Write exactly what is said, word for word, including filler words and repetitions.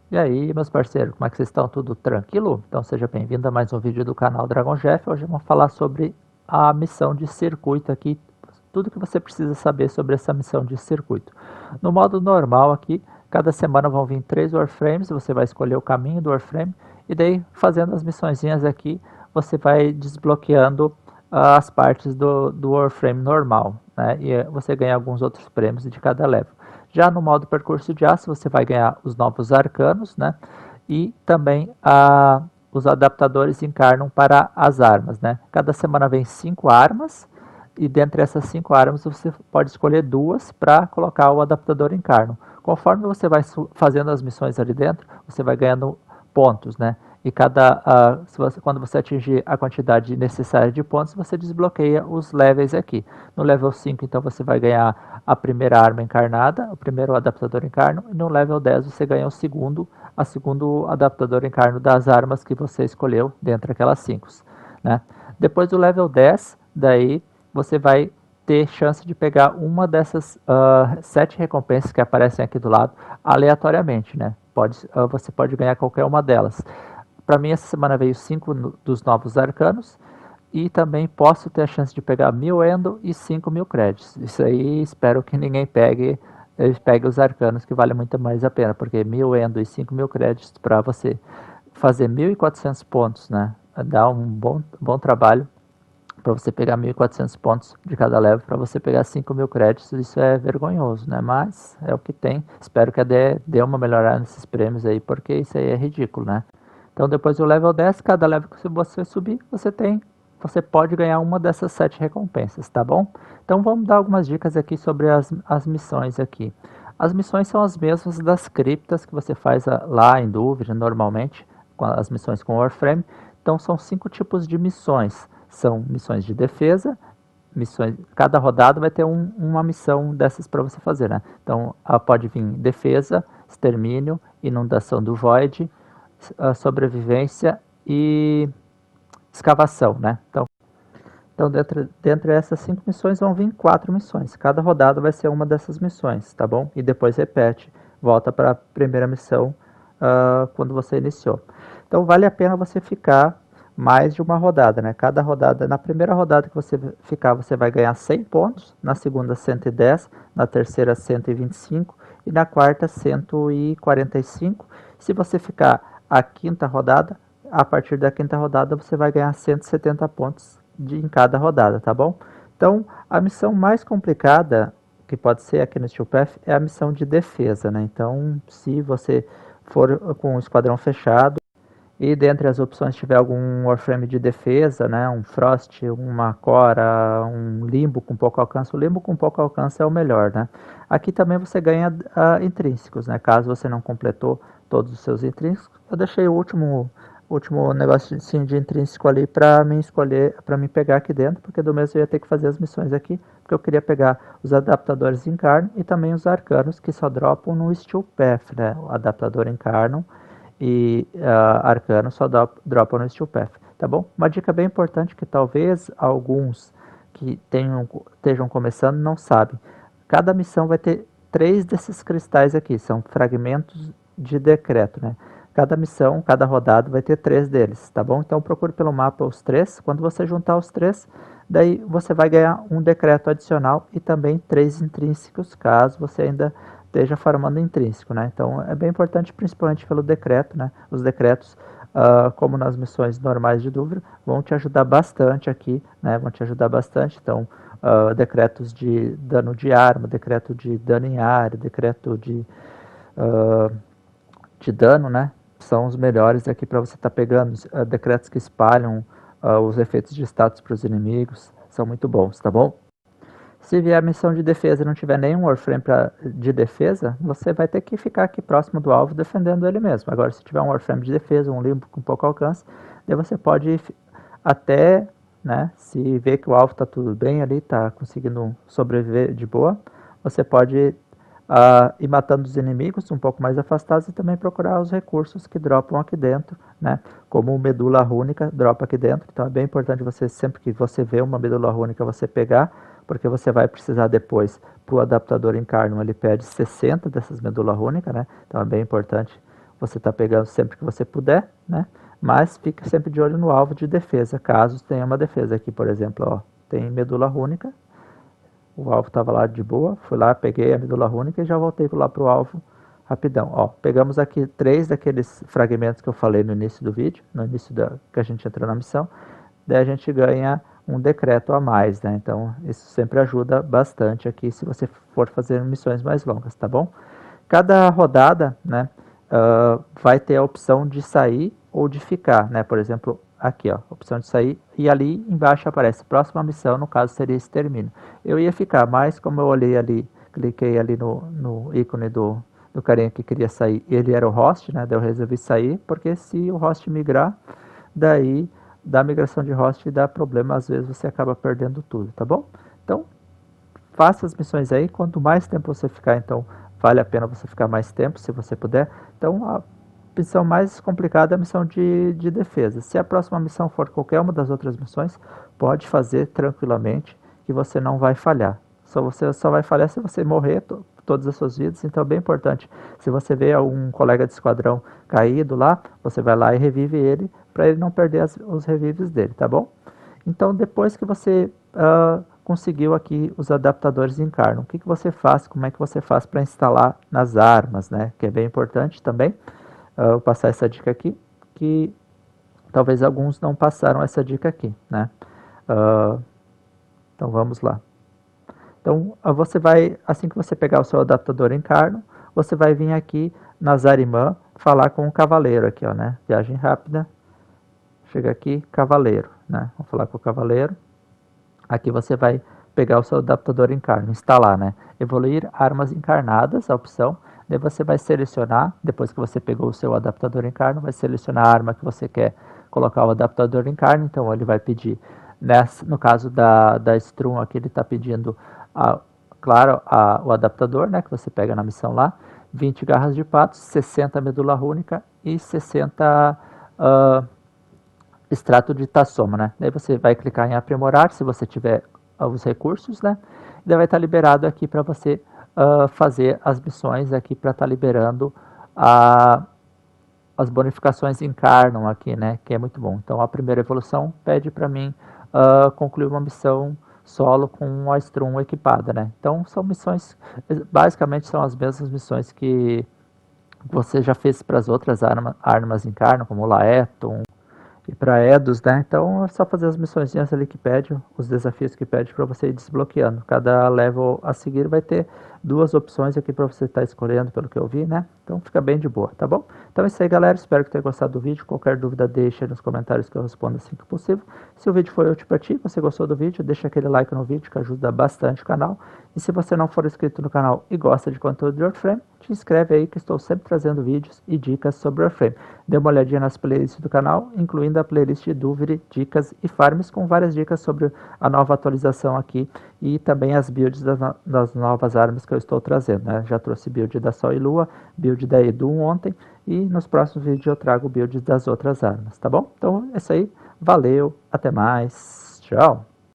E aí, meus parceiros, como é que vocês estão? Tudo tranquilo? Então seja bem-vindo a mais um vídeo do canal Dragon Jeff. Hoje vamos falar sobre a missão de circuito aqui, tudo que você precisa saber sobre essa missão de circuito. No modo normal aqui, cada semana vão vir três Warframes, você vai escolher o caminho do Warframe e daí fazendo as missõezinhas aqui, você vai desbloqueando as partes do, do Warframe normal, né? E você ganha alguns outros prêmios de cada level. Já no modo percurso de aço, você vai ganhar os novos arcanos, né? E também a, os adaptadores encarnam para as armas, né? Cada semana vem cinco armas, e dentre essas cinco armas você pode escolher duas para colocar o adaptador encarno. Conforme você vai fazendo as missões ali dentro, você vai ganhando pontos, né? E cada, uh, se você, quando você atingir a quantidade necessária de pontos, você desbloqueia os levels aqui. No level cinco, então, você vai ganhar a primeira arma encarnada, o primeiro adaptador encarno, e no level dez você ganha o segundo, a segundo adaptador encarno das armas que você escolheu dentre aquelas cinco, né? Depois do level dez, daí você vai ter chance de pegar uma dessas uh, sete recompensas que aparecem aqui do lado aleatoriamente, né? Pode, uh, você pode ganhar qualquer uma delas. Para mim, essa semana veio cinco dos novos arcanos. E também posso ter a chance de pegar mil endo e cinco mil créditos. Isso aí espero que ninguém pegue, pegue os arcanos, que vale muito mais a pena. Porque mil endo e cinco mil créditos para você fazer mil e quatrocentos pontos, né? Dá um bom, bom trabalho para você pegar mil e quatrocentos pontos de cada level, para você pegar cinco mil créditos, isso é vergonhoso, né? Mas é o que tem. Espero que a dê, dê uma melhorada nesses prêmios aí, porque isso aí é ridículo, né? Então depois do level dez, cada level que você subir, você tem, você pode ganhar uma dessas sete recompensas, tá bom? Então vamos dar algumas dicas aqui sobre as, as missões aqui. As missões são as mesmas das criptas que você faz lá em Dúvida, normalmente, com as missões com Warframe. Então são cinco tipos de missões. São missões de defesa, missões, cada rodada vai ter um, uma missão dessas para você fazer, né? Então pode vir defesa, extermínio, inundação do Void, sobrevivência e escavação, né? Então, então dentro, dentro dessas cinco missões vão vir quatro missões. Cada rodada vai ser uma dessas missões, tá bom? E depois repete, volta para a primeira missão uh, quando você iniciou. Então vale a pena você ficar mais de uma rodada, né? Cada rodada, na primeira rodada que você ficar, você vai ganhar cem pontos, na segunda cento e dez, na terceira cento e vinte e cinco e na quarta cento e quarenta e cinco. Se você ficar a quinta rodada, a partir da quinta rodada você vai ganhar cento e setenta pontos de, em cada rodada, tá bom? Então, a missão mais complicada que pode ser aqui no Steel Path é a missão de defesa, né? Então, se você for com um esquadrão fechado, e dentre as opções tiver algum Warframe de defesa, né, um Frost, uma Cora, um Limbo com pouco alcance, o Limbo com pouco alcance é o melhor, né. Aqui também você ganha uh, intrínsecos, né, caso você não completou todos os seus intrínsecos. Eu deixei o último, último negocinho de intrínseco ali para mim escolher, para mim pegar aqui dentro, porque do mesmo eu ia ter que fazer as missões aqui, porque eu queria pegar os adaptadores Encarno e também os arcanos que só dropam no Steel Path, né, o adaptador Encarno e uh, arcano só dropam no Steel Path, tá bom? Uma dica bem importante que talvez alguns que tenham, estejam começando não sabem. Cada missão vai ter três desses cristais aqui, são fragmentos de decreto, né? Cada missão, cada rodada vai ter três deles, tá bom? Então procure pelo mapa os três, quando você juntar os três, daí você vai ganhar um decreto adicional e também três intrínsecos, caso você ainda esteja farmando intrínseco, né? Então é bem importante, principalmente pelo decreto, né? Os decretos, uh, como nas missões normais de Dúvida, vão te ajudar bastante aqui, né? Vão te ajudar bastante. Então, uh, decretos de dano de arma, decreto de dano em área, decreto de, uh, de dano, né? São os melhores aqui para você estar tá pegando. Uh, decretos que espalham uh, os efeitos de status para os inimigos, são muito bons, tá bom? Se vier a missão de defesa e não tiver nenhum Warframe pra, de defesa, você vai ter que ficar aqui próximo do alvo defendendo ele mesmo. Agora, se tiver um Warframe de defesa, um limbo com pouco alcance, daí você pode até, né, se ver que o alvo está tudo bem ali, está conseguindo sobreviver de boa, você pode uh, ir matando os inimigos um pouco mais afastados e também procurar os recursos que dropam aqui dentro, né, como o medula rúnica dropa aqui dentro. Então é bem importante você, sempre que você vê uma medula rúnica, você pegar, porque você vai precisar depois, para o adaptador Encarno, ele pede sessenta dessas medula rúnica, né? Então é bem importante você está pegando sempre que você puder, né? Mas fique sempre de olho no alvo de defesa, caso tenha uma defesa. Aqui, por exemplo, ó, tem medula rúnica, o alvo estava lá de boa, fui lá, peguei a medula rúnica e já voltei lá para o alvo rapidão. Ó, pegamos aqui três daqueles fragmentos que eu falei no início do vídeo, no início da, que a gente entrou na missão, daí a gente ganha um decreto a mais, né? Então isso sempre ajuda bastante aqui se você for fazer missões mais longas, tá bom? Cada rodada, né, uh, vai ter a opção de sair ou de ficar, né? Por exemplo, aqui, ó, opção de sair, e ali embaixo aparece próxima missão, no caso seria extermínio. Eu ia ficar, mas como eu olhei ali, cliquei ali no, no ícone do, do carinha que queria sair, ele era o host, né? Daí eu resolvi sair, porque se o host migrar, daí da migração de host dá problema, às vezes você acaba perdendo tudo, tá bom? Então, faça as missões aí, quanto mais tempo você ficar, então vale a pena você ficar mais tempo, se você puder. Então, a missão mais complicada é a missão de, de defesa. Se a próxima missão for qualquer uma das outras missões, pode fazer tranquilamente, que você não vai falhar. Só você só vai falhar se você morrer to, todas as suas vidas, então é bem importante. Se você vê algum colega de esquadrão caído lá, você vai lá e revive ele, para ele não perder as, os revives dele, tá bom? Então, depois que você uh, conseguiu aqui os adaptadores Incarno, o que, que você faz, como é que você faz para instalar nas armas, né? Que é bem importante também. Uh, vou passar essa dica aqui, que talvez alguns não passaram essa dica aqui, né? Uh, então, vamos lá. Então, você vai, assim que você pegar o seu adaptador Incarno, você vai vir aqui na Zarimã falar com o cavaleiro aqui, ó, né? Viagem rápida. Chega aqui, cavaleiro, né? Vamos falar com o cavaleiro. Aqui você vai pegar o seu adaptador Incarno, instalar, né? Evoluir armas encarnadas, a opção. Daí você vai selecionar, depois que você pegou o seu adaptador Incarno, vai selecionar a arma que você quer colocar o adaptador Incarno. Então ele vai pedir, nessa, no caso da, da Strum aqui, ele está pedindo, a, claro, a, o adaptador, né? Que você pega na missão lá. vinte garras de patos, sessenta medula rúnica e sessenta... Uh, extrato de tassoma, né? Daí você vai clicar em aprimorar, se você tiver os recursos, né? E daí vai estar liberado aqui para você uh, fazer as missões aqui para estar tá liberando a, as bonificações Incarnum aqui, né? Que é muito bom. Então a primeira evolução pede para mim uh, concluir uma missão solo com a Strum equipada, né? Então são missões, basicamente são as mesmas missões que você já fez para as outras arma, armas Incarnum, como o Laeton, e para Edus, né? Então é só fazer as missões ali que pede, os desafios que pede para você ir desbloqueando. Cada level a seguir vai ter duas opções aqui para você estar tá escolhendo, pelo que eu vi, né? Então fica bem de boa, tá bom? Então é isso aí, galera. Espero que tenha gostado do vídeo. Qualquer dúvida deixa aí nos comentários que eu respondo assim que possível. Se o vídeo foi útil para ti, você gostou do vídeo, deixa aquele like no vídeo que ajuda bastante o canal. E se você não for inscrito no canal e gosta de conteúdo de Warframe, te inscreve aí que estou sempre trazendo vídeos e dicas sobre Warframe. Dê uma olhadinha nas playlists do canal, incluindo a playlist de Duviri, Dicas e Farms, com várias dicas sobre a nova atualização aqui e também as builds das, no das novas armas que eu estou trazendo, né? Já trouxe build da Sol e Lua, build da Edun ontem e nos próximos vídeos eu trago builds das outras armas, tá bom? Então é isso aí, valeu, até mais, tchau!